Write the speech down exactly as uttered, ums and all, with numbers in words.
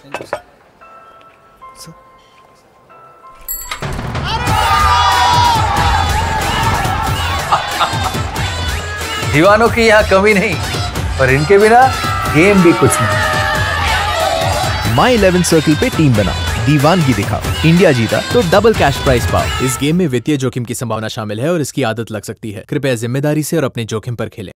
दीवानों की यहाँ कमी नहीं, और इनके बिना गेम भी कुछ नहीं। माई इलेवन सर्किल पे टीम बना, दीवानगी दिखाओ, इंडिया जीता तो डबल कैश प्राइस पाओ। इस गेम में वित्तीय जोखिम की संभावना शामिल है और इसकी आदत लग सकती है। कृपया जिम्मेदारी से और अपने जोखिम पर खेलें।